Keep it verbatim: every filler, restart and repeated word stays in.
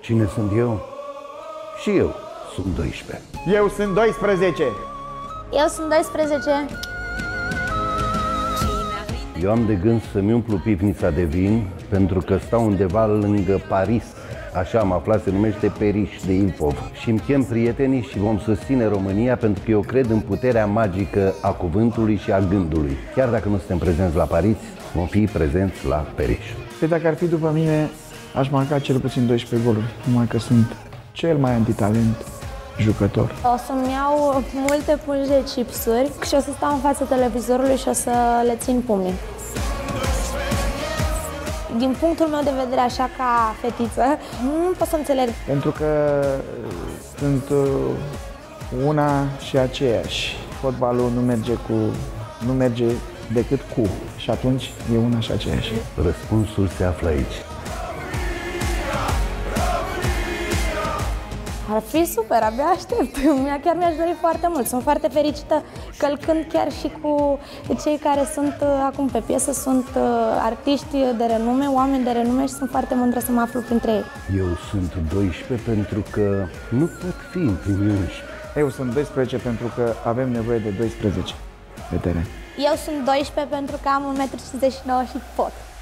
Cine sunt eu? Și eu sunt doisprezece. Eu sunt doisprezece. Eu sunt doisprezece. Eu am de gând să-mi umplu pivnița de vin pentru că stau undeva lângă Paris. Așa am aflat, se numește Periș de Ilfov. Și îmi chem prietenii și vom susține România pentru că eu cred în puterea magică a cuvântului și a gândului. Chiar dacă nu suntem prezenți la Paris, vom fi prezenți la Periș. Păi dacă ar fi după mine, aș marca cel puțin doisprezece goluri, numai că sunt cel mai antitalent jucător. O să-mi iau multe pungi de chipsuri și o să stau în fața televizorului și o să le țin pumnii. Din punctul meu de vedere, așa ca fetiță, nu pot să înțeleg. Pentru că sunt una și aceeași. Fotbalul nu merge cu, nu merge decât cu. Și atunci e una și aceeași. Răspunsul se află aici. Ar fi super, abia aștept. Chiar mi-aș dori foarte mult. Sunt foarte fericită că îl cânt chiar și cu cei care sunt acum pe piesă. Sunt artiști de renume, oameni de renume și sunt foarte mândră să mă aflu printre ei. Eu sunt doisprezece pentru că nu pot fi în primii unsprezece. Eu sunt doisprezece pentru că avem nevoie de doisprezece pe teren. Eu sunt doisprezece pentru că am un metru cincizeci și nouă și pot.